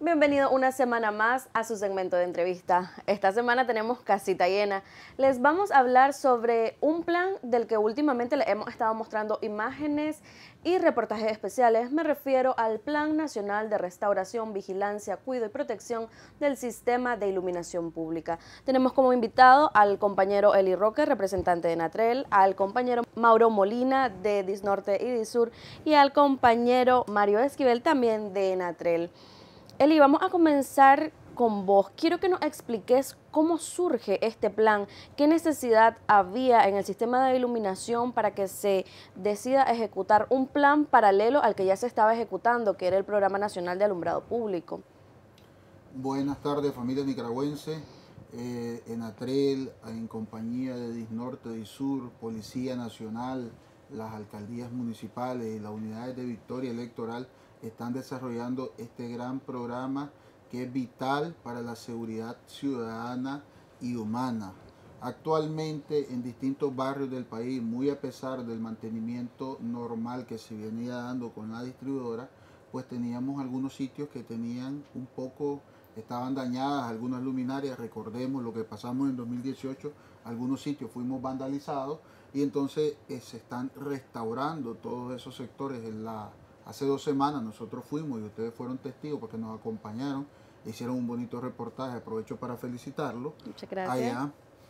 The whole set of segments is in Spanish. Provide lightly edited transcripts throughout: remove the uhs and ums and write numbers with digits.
Bienvenido una semana más a su segmento de entrevista. Esta semana tenemos casita llena. Les vamos a hablar sobre un plan del que últimamente les hemos estado mostrando imágenes y reportajes especiales. Me refiero al Plan Nacional de Restauración, Vigilancia, Cuidado y Protección del Sistema de Iluminación Pública. Tenemos como invitado al compañero Eli Roque, representante de Natrel, al compañero Mauro Molina de Disnorte y Disur y al compañero Mario Esquivel también de Natrel. Eli, vamos a comenzar con vos. Quiero que nos expliques cómo surge este plan, qué necesidad había en el sistema de iluminación para que se decida ejecutar un plan paralelo al que ya se estaba ejecutando, que era el Programa Nacional de Alumbrado Público. Buenas tardes, familia nicaragüense. En Atrel, en compañía de Disnorte, Disur, Policía Nacional, las alcaldías municipales y las unidades de victoria electoral están desarrollando este gran programa que es vital para la seguridad ciudadana y humana. Actualmente en distintos barrios del país, muy a pesar del mantenimiento normal que se venía dando con la distribuidora, pues teníamos algunos sitios que tenían estaban dañadas algunas luminarias. Recordemos lo que pasamos en 2018, algunos sitios fuimos vandalizados y entonces se están restaurando todos esos sectores. Hace 2 semanas nosotros fuimos y ustedes fueron testigos porque nos acompañaron, hicieron un bonito reportaje, aprovecho para felicitarlos. Muchas gracias. Allá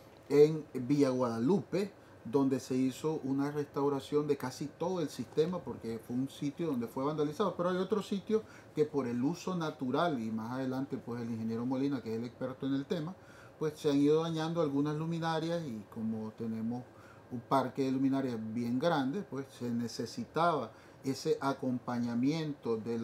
en Villa Guadalupe, donde se hizo una restauración de casi todo el sistema porque fue un sitio donde fue vandalizado, pero hay otros sitios que por el uso natural, y más adelante pues el ingeniero Molina, que es el experto en el tema, pues se han ido dañando algunas luminarias, y como tenemos un parque de luminarias bien grande, pues se necesitaba ese acompañamiento de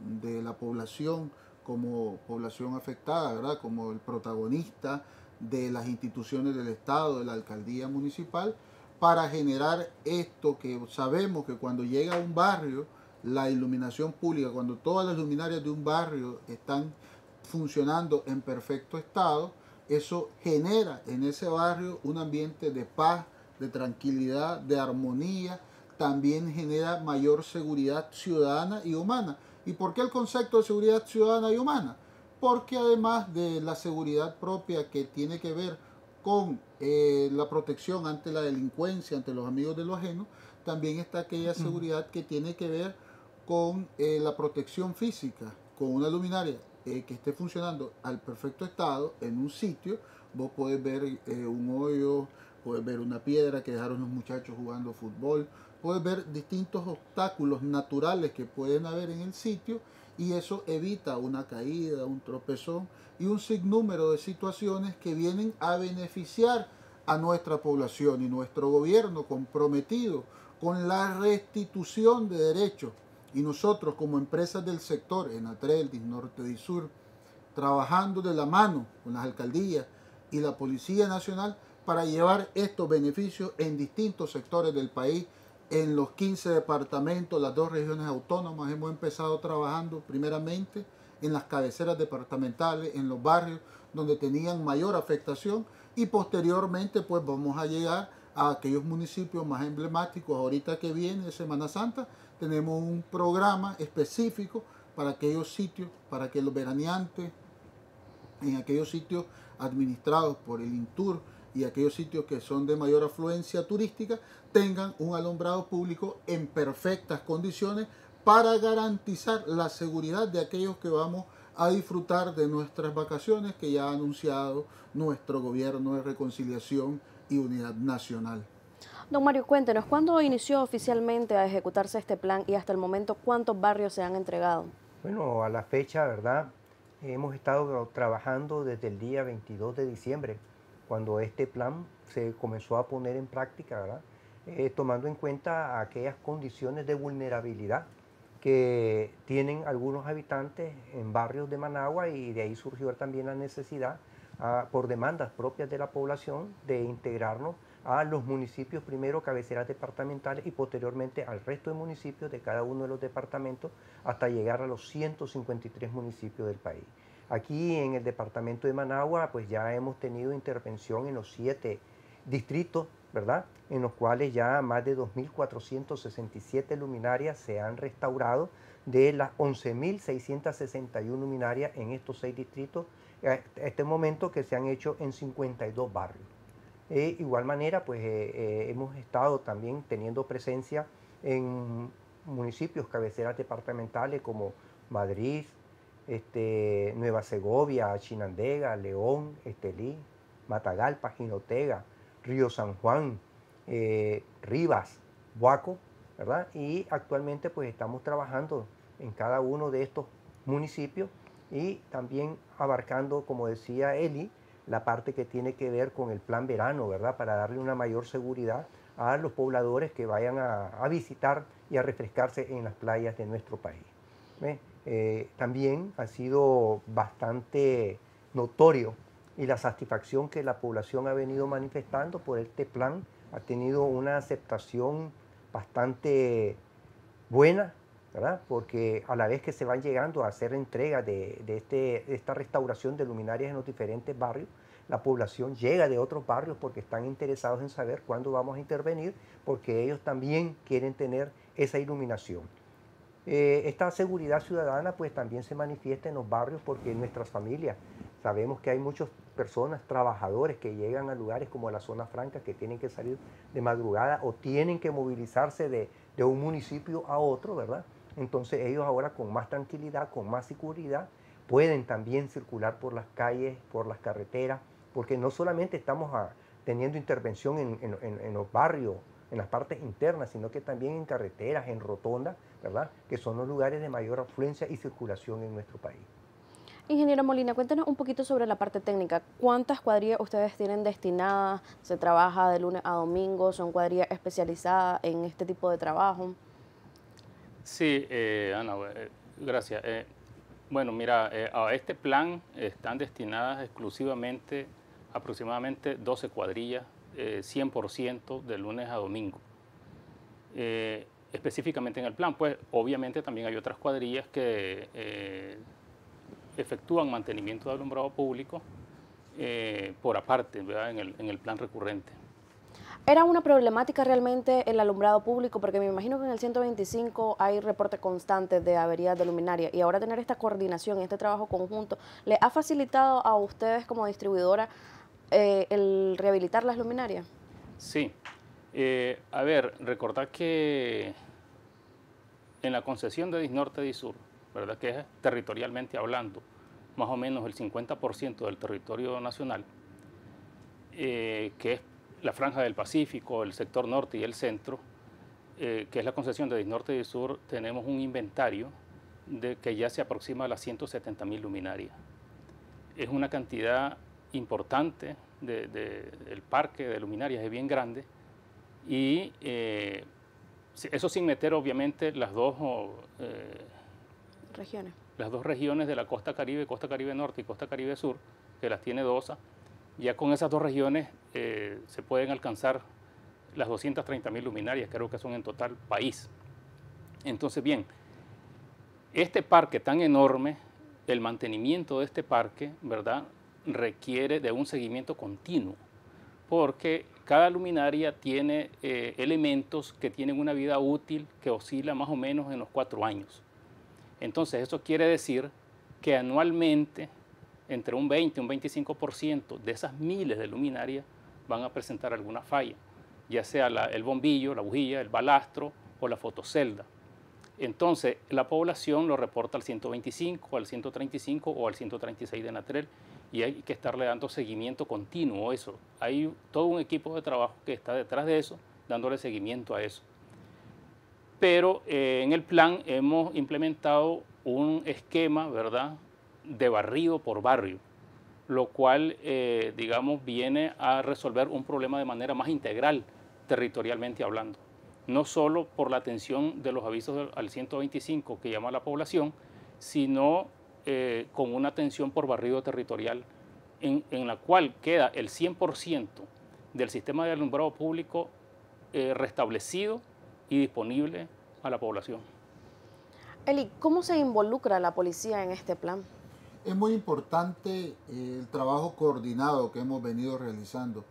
la población como población afectada, ¿verdad? Como el protagonista de las instituciones del Estado, de la alcaldía municipal, para generar esto que sabemos que cuando llega a un barrio, la iluminación pública, cuando todas las luminarias de un barrio están funcionando en perfecto estado, eso genera en ese barrio un ambiente de paz, de tranquilidad, de armonía, también genera mayor seguridad ciudadana y humana. ¿Y por qué el concepto de seguridad ciudadana y humana? Porque además de la seguridad propia que tiene que ver con la protección ante la delincuencia, ante los amigos de lo ajeno, también está aquella seguridad que tiene que ver con la protección física, con una luminaria que esté funcionando al perfecto estado en un sitio. Vos podés ver un hoyo, puedes ver una piedra que dejaron los muchachos jugando fútbol, puedes ver distintos obstáculos naturales que pueden haber en el sitio, y eso evita una caída, un tropezón y un sinnúmero de situaciones que vienen a beneficiar a nuestra población, y nuestro gobierno comprometido con la restitución de derechos. Y nosotros como empresas del sector, en Atrel, Disnorte, Disur, trabajando de la mano con las alcaldías y la Policía Nacional para llevar estos beneficios en distintos sectores del país. En los 15 departamentos, las 2 regiones autónomas, hemos empezado trabajando primeramente en las cabeceras departamentales, en los barrios donde tenían mayor afectación, y posteriormente pues vamos a llegar a aquellos municipios más emblemáticos. Ahorita que viene Semana Santa, tenemos un programa específico para aquellos sitios, para que los veraneantes en aquellos sitios administrados por el INTUR y aquellos sitios que son de mayor afluencia turística tengan un alumbrado público en perfectas condiciones para garantizar la seguridad de aquellos que vamos a disfrutar de nuestras vacaciones que ya ha anunciado nuestro gobierno de reconciliación y unidad nacional. Don Mario, cuéntenos, ¿cuándo inició oficialmente a ejecutarse este plan y hasta el momento cuántos barrios se han entregado? Bueno, a la fecha, ¿verdad? Hemos estado trabajando desde el día 22 de diciembre, cuando este plan se comenzó a poner en práctica, ¿verdad? Tomando en cuenta aquellas condiciones de vulnerabilidad que tienen algunos habitantes en barrios de Managua, y de ahí surgió también la necesidad, por demandas propias de la población, de integrarnos a los municipios, primero cabeceras departamentales y posteriormente al resto de municipios de cada uno de los departamentos, hasta llegar a los 153 municipios del país. Aquí en el departamento de Managua pues ya hemos tenido intervención en los 7 distritos ¿verdad? En los cuales ya más de 2.467 luminarias se han restaurado de las 11.661 luminarias en estos 6 distritos, a este momento que se han hecho en 52 barrios. Igual manera, pues hemos estado también teniendo presencia en municipios, cabeceras departamentales como Madrid, Nueva Segovia, Chinandega, León, Estelí, Matagalpa, Jinotega, Río San Juan, Rivas, Buaco, ¿verdad? Y actualmente pues estamos trabajando en cada uno de estos municipios y también abarcando, como decía Eli, la parte que tiene que ver con el plan verano, ¿verdad? Para darle una mayor seguridad a los pobladores que vayan a visitar y a refrescarse en las playas de nuestro país. También ha sido bastante notorio y la satisfacción que la población ha venido manifestando por este plan ha tenido una aceptación bastante buena, ¿verdad? Porque a la vez que se van llegando a hacer entrega de esta restauración de luminarias en los diferentes barrios, la población llega de otros barrios porque están interesados en saber cuándo vamos a intervenir, porque ellos también quieren tener esa iluminación. Esta seguridad ciudadana pues también se manifiesta en los barrios porque en nuestras familias sabemos que hay muchas personas, trabajadores que llegan a lugares como la zona franca que tienen que salir de madrugada o tienen que movilizarse de un municipio a otro, ¿verdad? Entonces ellos ahora con más tranquilidad, con más seguridad, pueden también circular por las calles, por las carreteras, porque no solamente estamos teniendo intervención en los barrios, en las partes internas, sino que también en carreteras, en rotondas, ¿verdad? Que son los lugares de mayor afluencia y circulación en nuestro país. Ingeniero Molina, cuéntenos un poquito sobre la parte técnica. ¿Cuántas cuadrillas ustedes tienen destinadas? ¿Se trabaja de lunes a domingo? ¿Son cuadrillas especializadas en este tipo de trabajo? Sí, Ana, gracias. Bueno, mira, a este plan están destinadas exclusivamente aproximadamente 12 cuadrillas, 100% de lunes a domingo. Específicamente en el plan, pues obviamente también hay otras cuadrillas que efectúan mantenimiento de alumbrado público por aparte, ¿verdad? En el plan recurrente. ¿Era una problemática realmente el alumbrado público? Porque me imagino que en el 125 hay reporte constante de averías de luminaria y ahora tener esta coordinación, este trabajo conjunto, ¿le ha facilitado a ustedes como distribuidora el rehabilitar las luminarias? Sí. A ver, recordad que en la concesión de Disnorte Disur, ¿verdad? Que es territorialmente hablando, más o menos el 50% del territorio nacional, que es la franja del Pacífico, el sector norte y el centro, que es la concesión de Disnorte Disur, tenemos un inventario que ya se aproxima a las 170.000 luminarias. Es una cantidad importante del parque de luminarias, es bien grande, y eso sin meter obviamente las dos regiones de la costa Caribe Norte y costa Caribe Sur, que las tiene DOSA. Ya con esas dos regiones se pueden alcanzar las 230.000 luminarias, creo que son en total país. Entonces, bien, este parque tan enorme, el mantenimiento de este parque, ¿verdad?, requiere de un seguimiento continuo, porque cada luminaria tiene elementos que tienen una vida útil que oscila más o menos en los 4 años. Entonces, eso quiere decir que anualmente entre un 20 y un 25% de esas miles de luminarias van a presentar alguna falla, ya sea el bombillo, la bujía, el balastro o la fotocelda. Entonces, la población lo reporta al 125, al 135 o al 136 de Natrel y hay que estarle dando seguimiento continuo a eso. Hay todo un equipo de trabajo que está detrás de eso, dándole seguimiento a eso. Pero en el plan hemos implementado un esquema, ¿verdad?, de barrido por barrio, lo cual, digamos, viene a resolver un problema de manera más integral, territorialmente hablando. No solo por la atención de los avisos al 125 que llama a la población, sino con una atención por barrido territorial, en la cual queda el 100% del sistema de alumbrado público restablecido y disponible a la población. Eli, ¿cómo se involucra la policía en este plan? Es muy importante el trabajo coordinado que hemos venido realizando,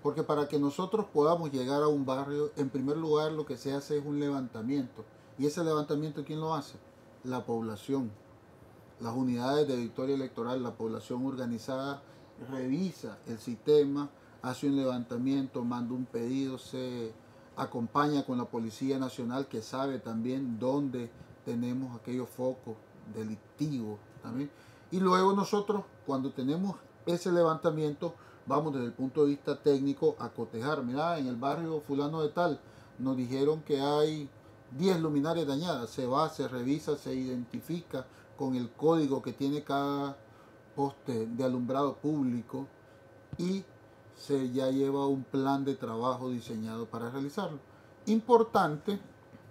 Porque para que nosotros podamos llegar a un barrio, en primer lugar lo que se hace es un levantamiento. ¿Y ese levantamiento quién lo hace? La población. Las unidades de victoria electoral, la población organizada, revisa el sistema, hace un levantamiento, manda un pedido, se acompaña con la Policía Nacional, que sabe también dónde tenemos aquellos focos delictivos también. Y luego nosotros, cuando tenemos ese levantamiento, vamos desde el punto de vista técnico a cotejar. Mira, en el barrio fulano de tal nos dijeron que hay 10 luminarias dañadas. Se va, se revisa, se identifica con el código que tiene cada poste de alumbrado público y se ya lleva un plan de trabajo diseñado para realizarlo. Importante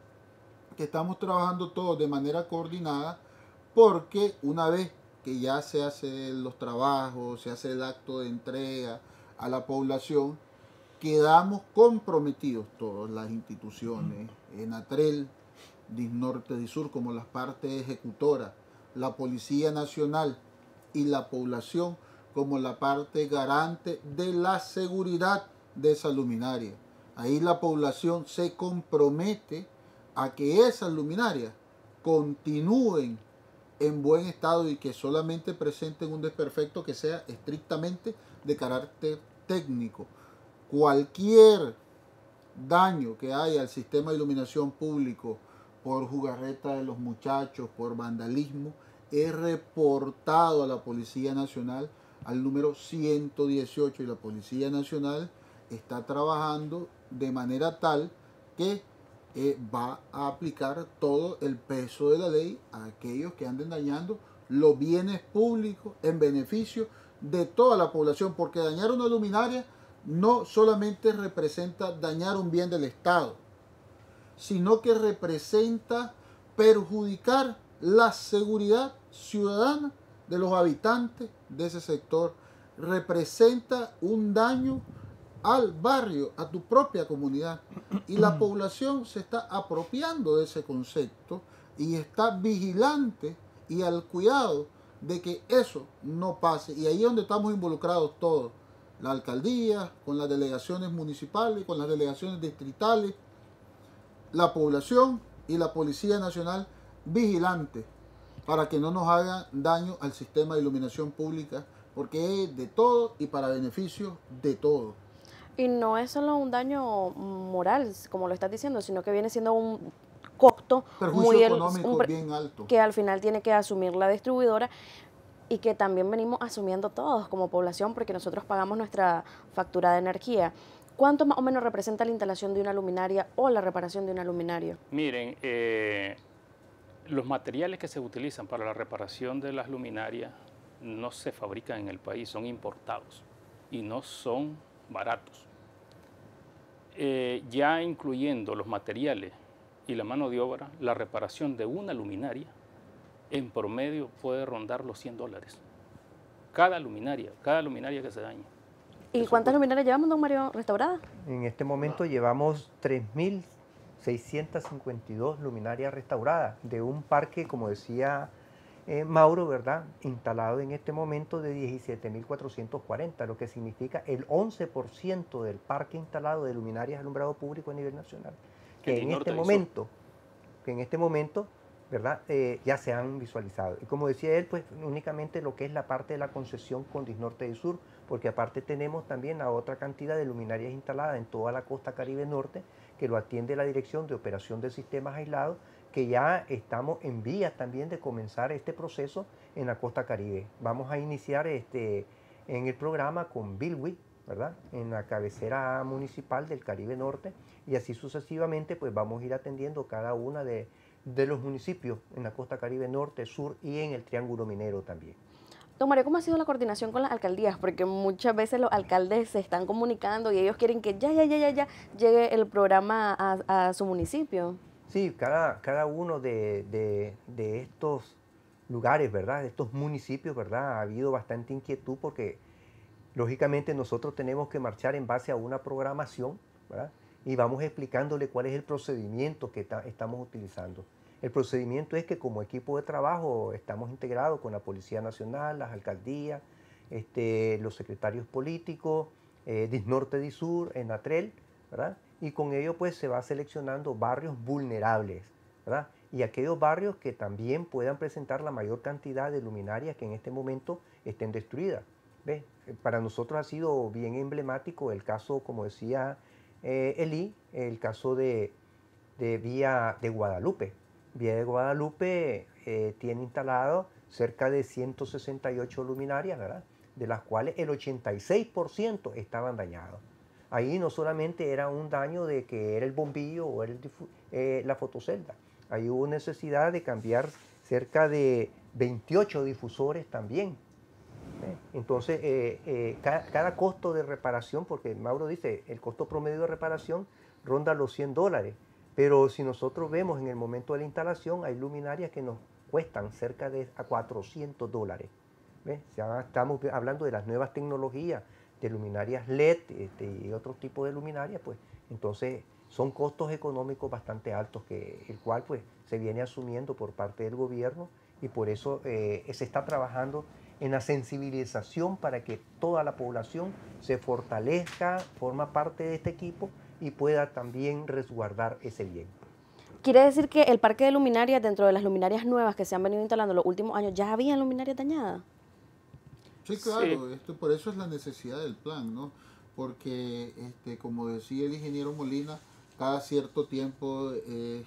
que estamos trabajando todos de manera coordinada, porque una vez que ya se hacen los trabajos, se hace el acto de entrega a la población, quedamos comprometidos todas las instituciones, ENATREL, DISNORTE, DISUR, como las partes ejecutoras, la Policía Nacional y la población como la parte garante de la seguridad de esa luminaria. Ahí la población se compromete a que esas luminarias continúen en buen estado y que solamente presenten un desperfecto que sea estrictamente de carácter técnico. Cualquier daño que haya al sistema de iluminación público por jugarreta de los muchachos, por vandalismo, es reportado a la Policía Nacional al número 118, y la Policía Nacional está trabajando de manera tal que va a aplicar todo el peso de la ley a aquellos que anden dañando los bienes públicos en beneficio de toda la población, porque dañar una luminaria no solamente representa dañar un bien del Estado, sino que representa perjudicar la seguridad ciudadana de los habitantes de ese sector. Representa un daño al barrio, a tu propia comunidad. Y la población se está apropiando de ese concepto y está vigilante y al cuidado de que eso no pase. Y ahí es donde estamos involucrados todos. La alcaldía, con las delegaciones municipales, con las delegaciones distritales, la población y la Policía Nacional vigilante para que no nos haga daño al sistema de iluminación pública, porque es de todo y para beneficio de todo. Y no es solo un daño moral, como lo estás diciendo, sino que viene siendo un costo Perjuicio económico bien alto, que al final tiene que asumir la distribuidora y que también venimos asumiendo todos como población, porque nosotros pagamos nuestra factura de energía. ¿Cuánto más o menos representa la instalación de una luminaria o la reparación de una luminaria? Miren, los materiales que se utilizan para la reparación de las luminarias no se fabrican en el país, son importados y no son baratos. Ya incluyendo los materiales y la mano de obra, la reparación de una luminaria en promedio puede rondar los $100. Cada luminaria que se dañe. ¿Y cuántas luminarias llevamos, don Mario, restauradas? En este momento llevamos 3.652 luminarias restauradas de un parque, como decía Mauro, ¿verdad?, instalado en este momento de 17.440, lo que significa el 11% del parque instalado de luminarias de alumbrado público a nivel nacional, que en este momento, ¿verdad?, ya se han visualizado. Y como decía él, pues únicamente lo que es la parte de la concesión con DISNORTE y Sur, porque aparte tenemos también la otra cantidad de luminarias instaladas en toda la costa Caribe Norte, que lo atiende la Dirección de Operación de Sistemas Aislados, que ya estamos en vías también de comenzar este proceso en la costa Caribe. Vamos a iniciar en el programa con Bilwi, ¿verdad?, en la cabecera municipal del Caribe Norte, y así sucesivamente pues vamos a ir atendiendo cada una de los municipios en la costa Caribe Norte, Sur y en el Triángulo Minero también. Don Mario, ¿cómo ha sido la coordinación con las alcaldías? Porque muchas veces los alcaldes se están comunicando y ellos quieren que ya llegue el programa a su municipio. Sí, cada uno de estos lugares, ¿verdad?, de estos municipios, ¿verdad?, ha habido bastante inquietud porque lógicamente nosotros tenemos que marchar en base a una programación, ¿verdad?, y vamos explicándole cuál es el procedimiento que estamos utilizando. El procedimiento es que como equipo de trabajo estamos integrados con la Policía Nacional, las alcaldías, los secretarios políticos, Disnorte y Sur, Enatrel, ¿verdad? Y con ello pues se va seleccionando barrios vulnerables, ¿verdad? Y aquellos barrios que también puedan presentar la mayor cantidad de luminarias que en este momento estén destruidas. ¿Ves? Para nosotros ha sido bien emblemático el caso, como decía Eli, el caso de Vía de Guadalupe. Vía de Guadalupe tiene instalado cerca de 168 luminarias, ¿verdad? De las cuales el 86% estaban dañados. Ahí no solamente era un daño de que era el bombillo o era la fotocelda, ahí hubo necesidad de cambiar cerca de 28 difusores también. Entonces, cada costo de reparación, porque Mauro dice, el costo promedio de reparación ronda los $100, pero si nosotros vemos en el momento de la instalación, hay luminarias que nos cuestan cerca de a $400. ¿Ves? Ya estamos hablando de las nuevas tecnologías, de luminarias LED y otros tipos de luminarias, pues entonces son costos económicos bastante altos, el cual pues se viene asumiendo por parte del gobierno y por eso se está trabajando en la sensibilización para que toda la población se fortalezca, forma parte de este equipo y pueda también resguardar ese bien. ¿Quiere decir que el parque de luminarias, dentro de las luminarias nuevas que se han venido instalando los últimos años, ya habían luminarias dañadas? Sí, claro, por eso es la necesidad del plan, ¿no? Porque, como decía el ingeniero Molina, cada cierto tiempo es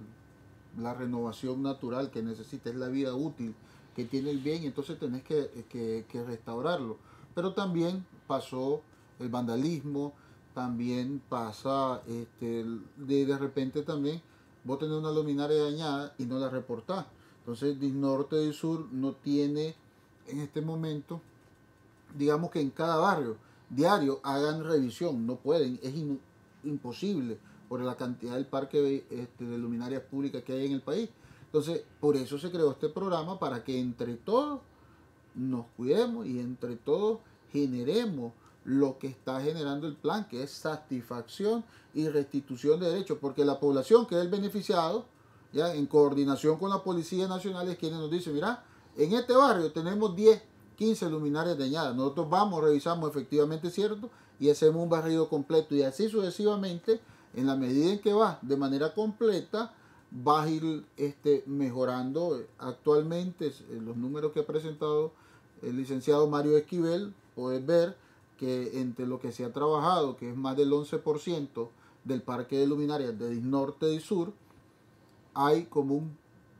la renovación natural que necesita, es la vida útil que tiene el bien, y entonces tenés que restaurarlo. Pero también pasó el vandalismo, también pasa, de repente también vos tenés una luminaria dañada y no la reportás. Entonces, Disnorte y Sur no tiene en este momento, digamos que en cada barrio diario hagan revisión, no pueden, es imposible por la cantidad del parque de luminarias públicas que hay en el país. Entonces, por eso se creó este programa, para que entre todos nos cuidemos y entre todos generemos lo que está generando el plan, que es satisfacción y restitución de derechos, porque la población que es el beneficiado, ya en coordinación con la Policía Nacional, es quienes nos dicen, mira, en este barrio tenemos 10, 15 luminarias dañadas, nosotros vamos, revisamos efectivamente, cierto, y hacemos un barrido completo, y así sucesivamente, en la medida en que va de manera completa, vas a ir mejorando. Actualmente los números que ha presentado el licenciado Mario Esquivel, puedes ver que entre lo que se ha trabajado, que es más del 11% del parque de luminarias de Disnorte y Sur, hay como un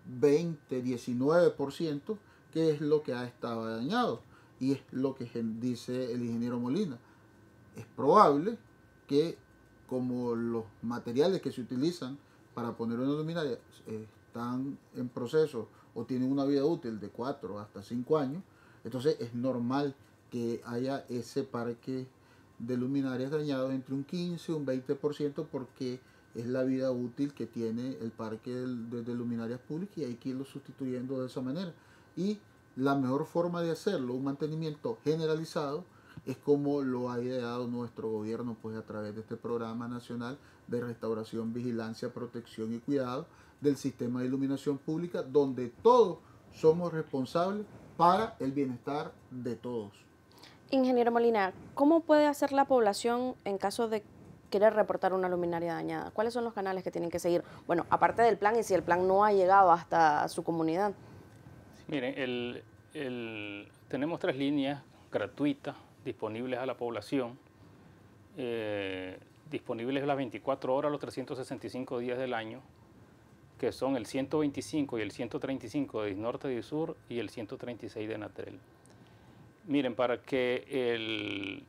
19% que es lo que ha estado dañado, y es lo que dice el ingeniero Molina. Es probable que, como los materiales que se utilizan para poner una luminaria están en proceso o tienen una vida útil de 4 hasta 5 años, entonces es normal que haya ese parque de luminarias dañados entre un 15 y un 20%, porque es la vida útil que tiene el parque de luminarias públicas, y hay que irlo sustituyendo de esa manera. Y la mejor forma de hacerlo, un mantenimiento generalizado, es como lo ha ideado nuestro gobierno, pues a través de este programa nacional de restauración, vigilancia, protección y cuidado del sistema de iluminación pública, donde todos somos responsables para el bienestar de todos. Ingeniero Molina, ¿cómo puede hacer la población en caso de querer reportar una luminaria dañada? ¿Cuáles son los canales que tienen que seguir? Bueno, aparte del plan, y si el plan no ha llegado hasta su comunidad. Miren, tenemos 3 líneas gratuitas disponibles a la población, disponibles las 24 horas, los 365 días del año, que son el 125 y el 135 de Disnorte y Sur y el 136 de Enatrel. Miren, para que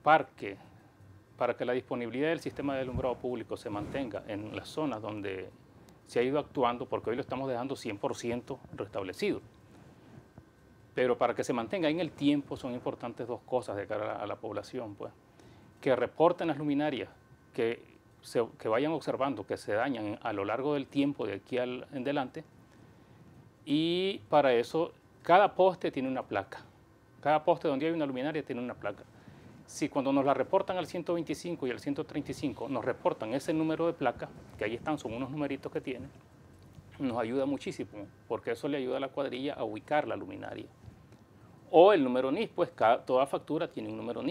la disponibilidad del sistema de alumbrado público se mantenga en las zonas donde se ha ido actuando, porque hoy lo estamos dejando 100% restablecido, pero para que se mantenga en el tiempo son importantes 2 cosas de cara a la población, pues, que reporten las luminarias, que vayan observando que se dañan a lo largo del tiempo de aquí en adelante, y para eso cada poste tiene una placa. Cada poste donde hay una luminaria tiene una placa. Si cuando nos la reportan al 125 y al 135 nos reportan ese número de placa, que ahí están, son unos numeritos que tiene, nos ayuda muchísimo, porque eso le ayuda a la cuadrilla a ubicar la luminaria. O el número NIS, pues toda factura tiene un número NIS,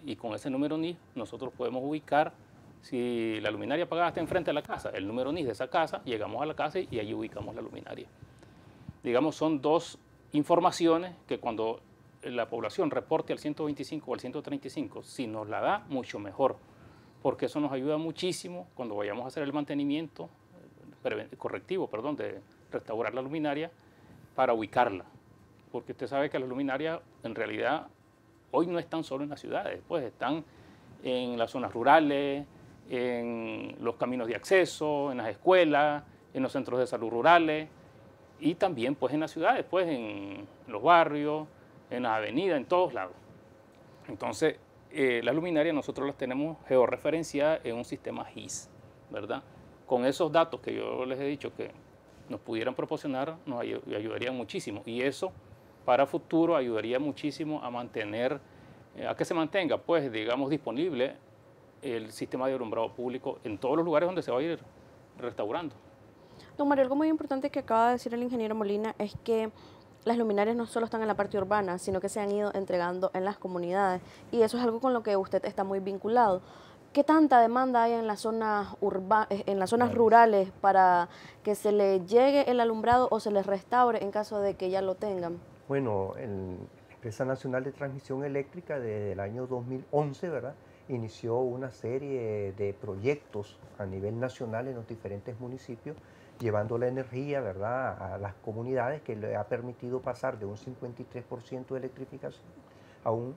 y con ese número NIS nosotros podemos ubicar, si la luminaria apagada está enfrente de la casa, el número NIS de esa casa, llegamos a la casa y allí ubicamos la luminaria. Digamos, son dos informaciones que cuando la población reporte al 125 o al 135, si nos la da, mucho mejor, porque eso nos ayuda muchísimo cuando vayamos a hacer el mantenimiento correctivo, de restaurar la luminaria para ubicarla, porque usted sabe que las luminarias en realidad hoy no están solo en las ciudades, pues están en las zonas rurales, en los caminos de acceso, en las escuelas, en los centros de salud rurales y también pues en las ciudades, pues en los barrios, en las avenidas, en todos lados. Entonces, las luminarias nosotros las tenemos georreferenciadas en un sistema GIS, ¿verdad? Con esos datos que yo les he dicho que nos pudieran proporcionar, nos ayudarían muchísimo. Y eso, para futuro, ayudaría muchísimo a mantener, a que se mantenga, pues, digamos, disponible el sistema de alumbrado público en todos los lugares donde se va a ir restaurando. Don Mario, algo muy importante que acaba de decir el ingeniero Molina es que las luminarias no solo están en la parte urbana, sino que se han ido entregando en las comunidades. Y eso es algo con lo que usted está muy vinculado. ¿Qué tanta demanda hay en las zonas rurales para que se le llegue el alumbrado o se les restaure en caso de que ya lo tengan? Bueno, la Empresa Nacional de Transmisión Eléctrica desde el año 2011, ¿verdad?, inició una serie de proyectos a nivel nacional en los diferentes municipios, llevando la energía, ¿verdad?, a las comunidades, que le ha permitido pasar de un 53% de electrificación a un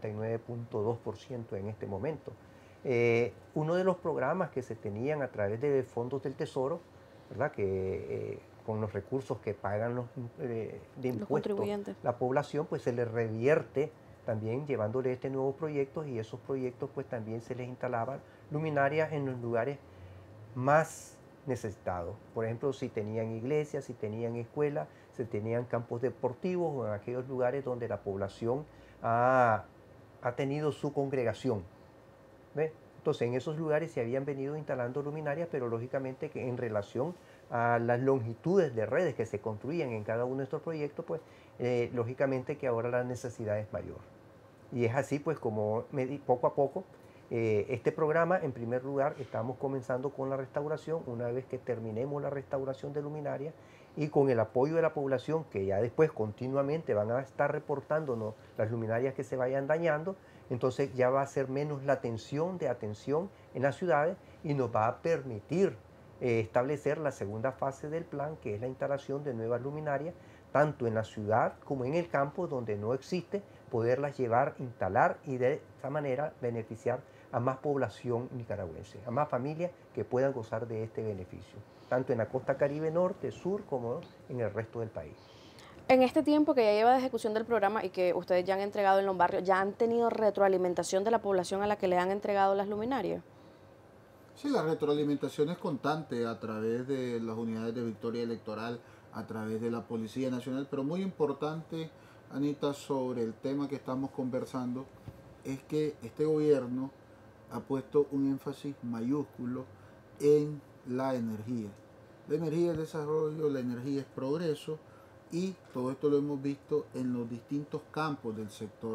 99.2% en este momento. Uno de los programas que se tenían a través de fondos del Tesoro, ¿verdad?, que con los recursos que pagan de impuestos la población, pues se les revierte también llevándole este nuevo proyecto, y esos proyectos pues también se les instalaban luminarias en los lugares más necesitados. Por ejemplo, si tenían iglesias, si tenían escuelas, si tenían campos deportivos o en aquellos lugares donde la población ha tenido su congregación. ¿Ve? Entonces, en esos lugares se habían venido instalando luminarias, pero lógicamente que en relación a las longitudes de redes que se construían en cada uno de estos proyectos, pues lógicamente que ahora la necesidad es mayor. Y es así pues como poco a poco este programa, en primer lugar, estamos comenzando con la restauración. Una vez que terminemos la restauración de luminarias y con el apoyo de la población, que ya después continuamente van a estar reportándonos las luminarias que se vayan dañando, entonces ya va a ser menos la tensión en las ciudades y nos va a permitir establecer la segunda fase del plan, que es la instalación de nuevas luminarias, tanto en la ciudad como en el campo donde no existe, poderlas llevar, instalar y de esa manera beneficiar a más población nicaragüense, a más familias que puedan gozar de este beneficio, tanto en la costa Caribe norte, sur, como en el resto del país. En este tiempo que ya lleva de ejecución del programa y que ustedes ya han entregado en los barrios, ¿ya han tenido retroalimentación de la población a la que le han entregado las luminarias? Sí, la retroalimentación es constante a través de las unidades de victoria electoral, a través de la Policía Nacional, pero muy importante, Anita, sobre el tema que estamos conversando, es que este gobierno ha puesto un énfasis mayúsculo en la energía. La energía es desarrollo, la energía es progreso, y todo esto lo hemos visto en los distintos campos del sector.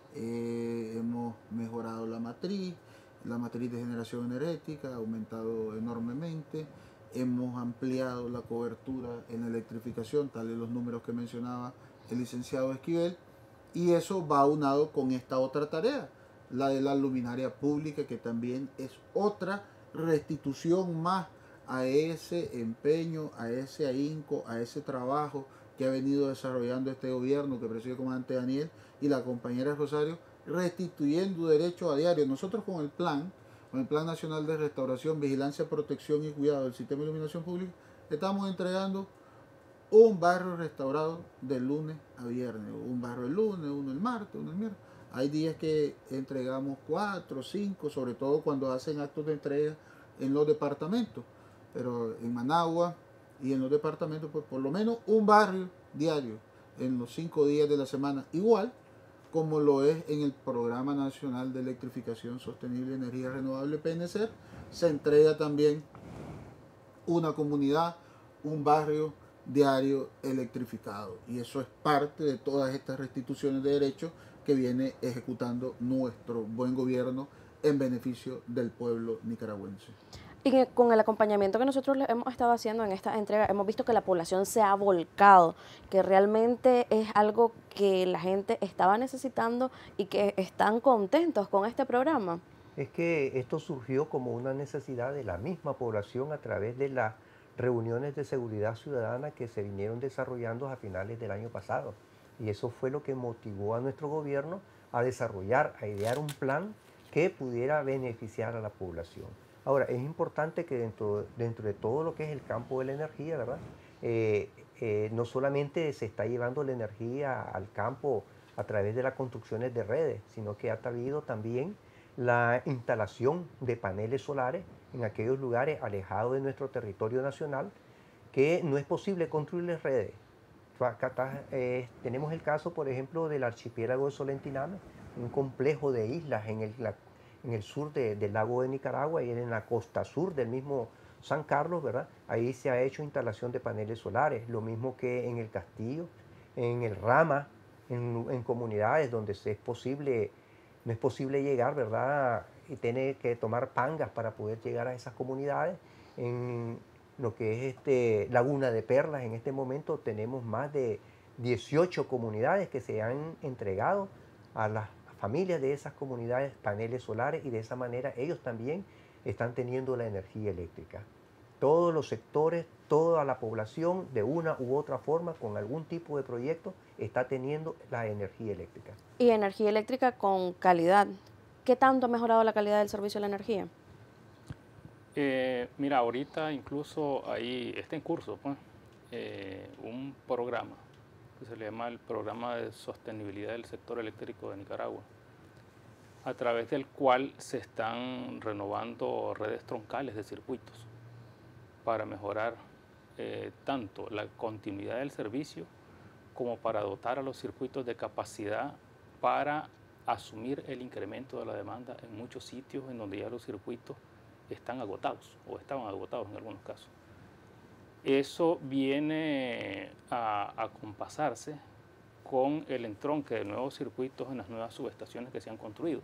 Hemos mejorado la matriz de generación energética ha aumentado enormemente. Hemos ampliado la cobertura en la electrificación, tales los números que mencionaba el licenciado Esquivel, y eso va aunado con esta otra tarea, la de la luminaria pública, que también es otra restitución más a ese empeño, a ese ahínco, a ese trabajo que ha venido desarrollando este gobierno que preside el comandante Daniel y la compañera Rosario, restituyendo derechos a diario. Nosotros con el Plan Nacional de Restauración, Vigilancia, Protección y Cuidado del Sistema de Iluminación Pública, estamos entregando un barrio restaurado de lunes a viernes, un barrio el lunes, uno el martes, uno el miércoles. Hay días que entregamos 4, 5, sobre todo cuando hacen actos de entrega en los departamentos, pero en Managua y en los departamentos, pues por lo menos un barrio diario en los 5 días de la semana, igual como lo es en el Programa Nacional de Electrificación Sostenible de Energía Renovable, PNCR. Se entrega también una comunidad, un barrio diario electrificado, y eso es parte de todas estas restituciones de derechos que viene ejecutando nuestro buen gobierno en beneficio del pueblo nicaragüense. Y con el acompañamiento que nosotros le hemos estado haciendo en esta entrega, hemos visto que la población se ha volcado, que realmente es algo que la gente estaba necesitando y que están contentos con este programa. Es que esto surgió como una necesidad de la misma población a través de las reuniones de seguridad ciudadana que se vinieron desarrollando a finales del año pasado. Y eso fue lo que motivó a nuestro gobierno a desarrollar, a idear un plan que pudiera beneficiar a la población. Ahora, es importante que dentro de todo lo que es el campo de la energía, ¿verdad? No solamente se está llevando la energía al campo a través de las construcciones de redes, sino que ha habido también la instalación de paneles solares en aquellos lugares alejados de nuestro territorio nacional que no es posible construirles redes. Tenemos el caso, por ejemplo, del archipiélago de Solentiname, un complejo de islas en el sur del lago de Nicaragua y en la costa sur del mismo San Carlos, ¿verdad? Ahí se ha hecho instalación de paneles solares, lo mismo que en el Castillo, en el Rama, en comunidades donde no es posible llegar, ¿verdad? Y tiene que tomar pangas para poder llegar a esas comunidades. En lo que es Laguna de Perlas, en este momento tenemos más de 18 comunidades que se han entregado a las familias de esas comunidades paneles solares y de esa manera ellos también están teniendo la energía eléctrica. Todos los sectores, toda la población, de una u otra forma, con algún tipo de proyecto, está teniendo la energía eléctrica. Y energía eléctrica con calidad. ¿Qué tanto ha mejorado la calidad del servicio de la energía? Mira, ahorita incluso ahí está en curso pues, un programa que se le llama el Programa de Sostenibilidad del Sector Eléctrico de Nicaragua, a través del cual se están renovando redes troncales de circuitos para mejorar tanto la continuidad del servicio como para dotar a los circuitos de capacidad para asumir el incremento de la demanda en muchos sitios en donde ya los circuitos están agotados o estaban agotados en algunos casos. Eso viene a compasarse con el entronque de nuevos circuitos en las nuevas subestaciones que se han construido.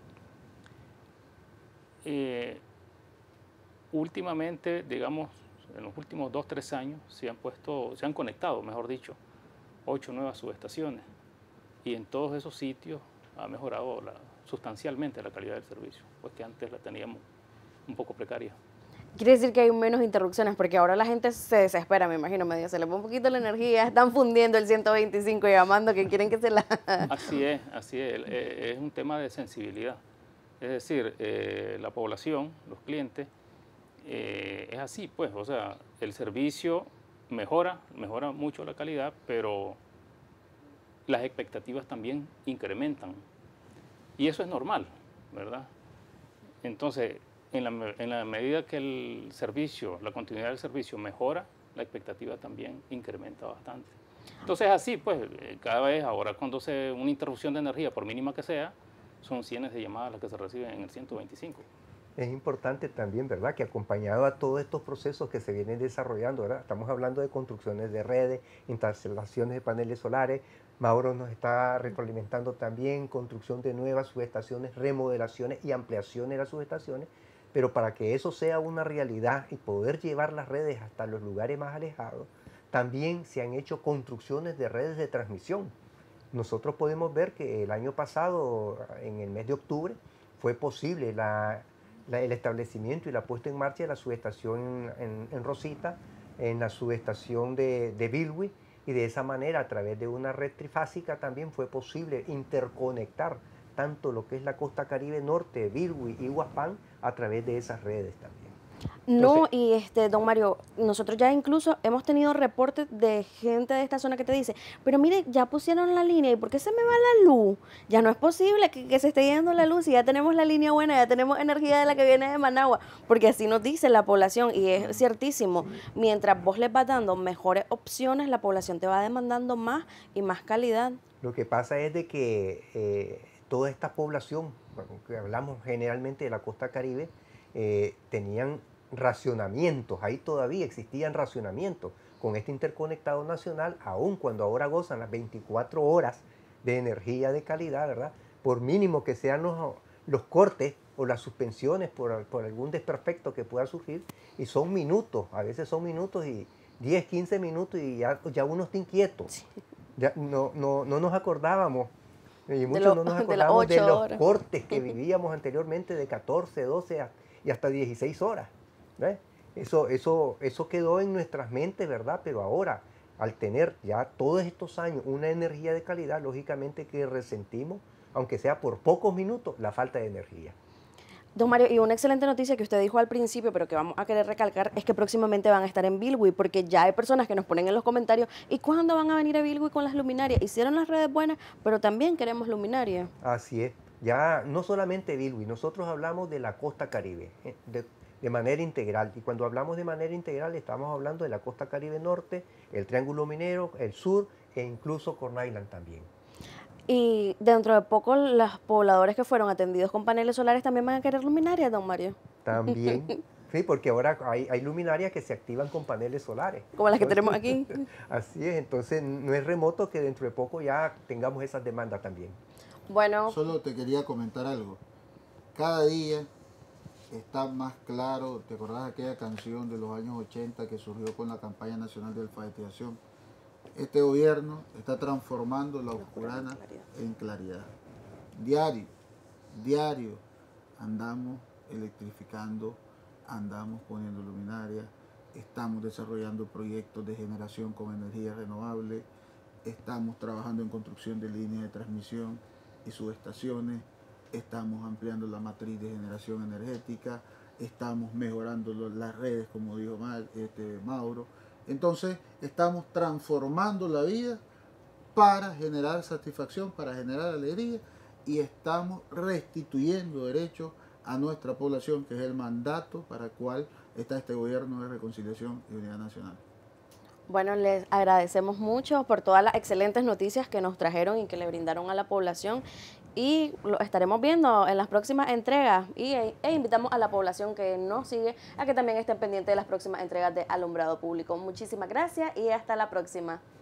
Últimamente, digamos, en los últimos 2-3 años se han conectado, mejor dicho, 8 nuevas subestaciones y en todos esos sitios ha mejorado sustancialmente la calidad del servicio, pues que antes la teníamos un poco precaria. Quiere decir que hay menos interrupciones, porque ahora la gente se desespera, me imagino, medio se le va un poquito la energía, están fundiendo el 125 y llamando que quieren que se la... Así es, es un tema de sensibilidad. Es decir, la población, los clientes, es así, pues, o sea, el servicio mejora mucho la calidad, pero las expectativas también incrementan. Y eso es normal, ¿verdad? Entonces, en la medida que el servicio, la continuidad del servicio mejora, la expectativa también incrementa bastante. Entonces, así, pues, cada vez ahora cuando se una interrupción de energía, por mínima que sea, son cientos de llamadas las que se reciben en el 125. Es importante también, ¿verdad?, que acompañado a todos estos procesos que se vienen desarrollando, ¿verdad? Estamos hablando de construcciones de redes, instalaciones de paneles solares, Mauro nos está retroalimentando también construcción de nuevas subestaciones, remodelaciones y ampliaciones de las subestaciones, pero para que eso sea una realidad y poder llevar las redes hasta los lugares más alejados, también se han hecho construcciones de redes de transmisión. Nosotros podemos ver que el año pasado, en el mes de octubre, fue posible el establecimiento y la puesta en marcha de la subestación en Rosita, en la subestación de Bilwi, y de esa manera, a través de una red trifásica, también fue posible interconectar tanto lo que es la costa caribe norte, Bilwi y Huaspán, a través de esas redes también. No, y don Mario, nosotros ya incluso hemos tenido reportes de gente de esta zona que te dice, pero mire, ya pusieron la línea, ¿y por qué se me va la luz? Ya no es posible que se esté yendo la luz y ya tenemos la línea buena, ya tenemos energía de la que viene de Managua, porque así nos dice la población y es ciertísimo, mientras vos les vas dando mejores opciones, la población te va demandando más y más calidad. Lo que pasa es de que toda esta población, bueno, que hablamos generalmente de la costa caribe, tenían racionamientos, ahí todavía existían racionamientos con este interconectado nacional, aun cuando ahora gozan las 24 horas de energía de calidad, ¿verdad? por mínimo que sean los cortes o las suspensiones por algún desperfecto que pueda surgir, y son minutos, a veces son minutos y 10, 15 minutos y ya uno está inquieto. Sí. Ya no nos acordábamos, y muchos lo- no nos de las acordábamos de 8 los horas. cortes que vivíamos anteriormente de 14, 12 y hasta 16 horas. ¿Ves? Eso quedó en nuestras mentes, ¿verdad? Pero ahora, al tener ya todos estos años una energía de calidad, lógicamente que resentimos, aunque sea por pocos minutos, la falta de energía. Don Mario, y una excelente noticia que usted dijo al principio, pero que vamos a querer recalcar, es que próximamente van a estar en Bilwi, porque ya hay personas que nos ponen en los comentarios, ¿y cuándo van a venir a Bilwi con las luminarias? Hicieron las redes buenas, pero también queremos luminarias. Así es. Ya no solamente Bilwi, nosotros hablamos de la costa Caribe, de manera integral. Y cuando hablamos de manera integral, estamos hablando de la costa Caribe Norte, el Triángulo Minero, el sur e incluso Corn Island también. Y dentro de poco, los pobladores que fueron atendidos con paneles solares también van a querer luminarias, don Mario. También, sí, porque ahora hay luminarias que se activan con paneles solares. Como las que Entonces, tenemos aquí. Así es, entonces no es remoto que dentro de poco ya tengamos esas demandas también. Bueno, Solo te quería comentar algo. Cada día está más claro. ¿Te acordás de aquella canción de los años 80 que surgió con la campaña nacional de alfabetización? Este gobierno está transformando la oscurana en claridad. Diario andamos electrificando, andamos poniendo luminarias, estamos desarrollando proyectos de generación con energía renovable, estamos trabajando en construcción de líneas de transmisión y subestaciones, estamos ampliando la matriz de generación energética, estamos mejorando las redes, como dijo Mauro. Entonces, estamos transformando la vida para generar satisfacción, para generar alegría, y estamos restituyendo derechos a nuestra población, que es el mandato para el cual está este gobierno de reconciliación y unidad nacional. bueno, les agradecemos mucho por todas las excelentes noticias que nos trajeron y que le brindaron a la población. Y lo estaremos viendo en las próximas entregas e invitamos a la población que nos sigue a que también estén pendientes de las próximas entregas de Alumbrado Público. Muchísimas gracias y hasta la próxima.